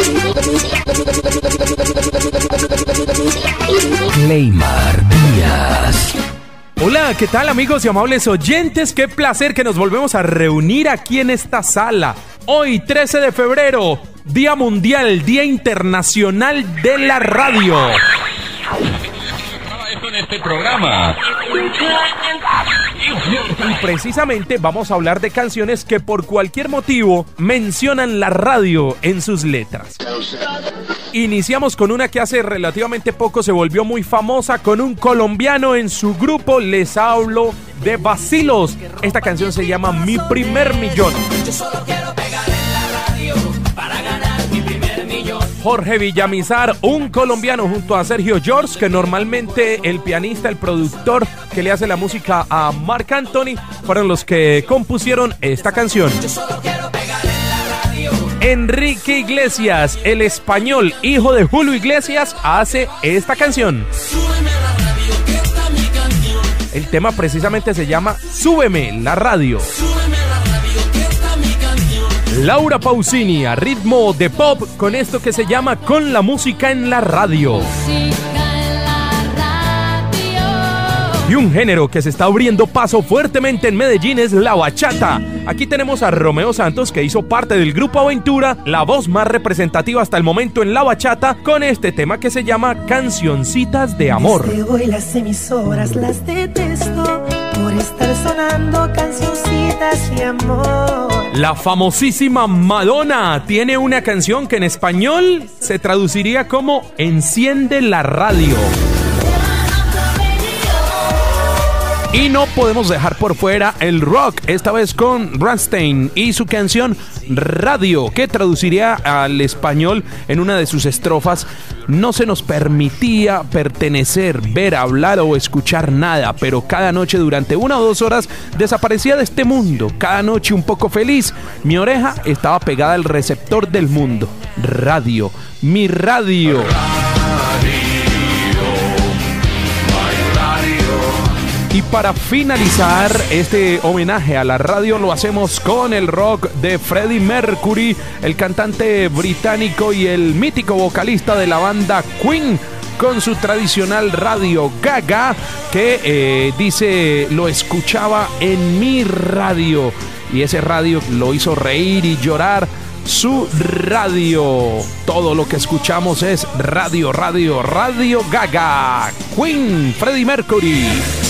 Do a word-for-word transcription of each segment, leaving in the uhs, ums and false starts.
Cleymar Díaz. Hola, ¿qué tal amigos y amables oyentes? Qué placer que nos volvemos a reunir aquí en esta sala. Hoy, trece de febrero, Día Mundial, Día Internacional de la Radio. En este programa. Y precisamente vamos a hablar de canciones que por cualquier motivo mencionan la radio en sus letras. Iniciamos con una que hace relativamente poco se volvió muy famosa con un colombiano en su grupo. Les hablo de Vacilos. Esta canción se llama Mi Primer Millón. Yo solo quiero pegar en la radio para ganar mi primer millón. Jorge Villamizar, un colombiano junto a Sergio George, que normalmente el pianista, el productor que le hace la música a Marc Anthony, fueron los que compusieron esta canción. Yo solo quiero pegar en la radio. Enrique Iglesias, el español, hijo de Julio Iglesias, hace esta canción. Súbeme a la radio, que está mi canción. El tema precisamente se llama Súbeme la radio. Súbeme a la radio, que está mi canción. Laura Pausini, a ritmo de pop, con esto que se llama Con la música en la radio. Y un género que se está abriendo paso fuertemente en Medellín es la bachata. Aquí tenemos a Romeo Santos, que hizo parte del grupo Aventura, la voz más representativa hasta el momento en la bachata, con este tema que se llama Cancioncitas de Amor. Desde hoy las emisoras las detesto por estar sonando cancioncitas de amor. La famosísima Madonna tiene una canción que en español se traduciría como Enciende la radio. Y no podemos dejar por fuera el rock, esta vez con Rammstein y su canción Radio, que traduciría al español en una de sus estrofas: no se nos permitía pertenecer, ver, hablar o escuchar nada, pero cada noche durante una o dos horas desaparecía de este mundo, cada noche un poco feliz, mi oreja estaba pegada al receptor del mundo. Radio, mi radio. Y para finalizar este homenaje a la radio lo hacemos con el rock de Freddie Mercury, el cantante británico y el mítico vocalista de la banda Queen, con su tradicional Radio Gaga, que eh, dice lo escuchaba en mi radio, y ese radio lo hizo reír y llorar. Su radio, todo lo que escuchamos es radio, radio, Radio Gaga, Queen, Freddie Mercury.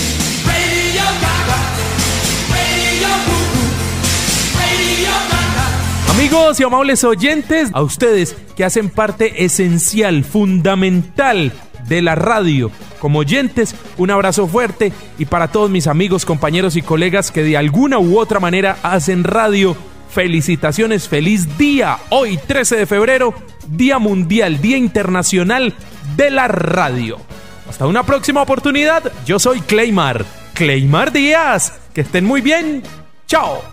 Amigos y amables oyentes, a ustedes que hacen parte esencial, fundamental de la radio, como oyentes, un abrazo fuerte, y para todos mis amigos, compañeros y colegas que de alguna u otra manera hacen radio, felicitaciones, feliz día. Hoy, trece de febrero, Día Mundial, Día Internacional de la Radio. Hasta una próxima oportunidad, yo soy Cleymar, Cleymar Díaz. Que estén muy bien. Chao.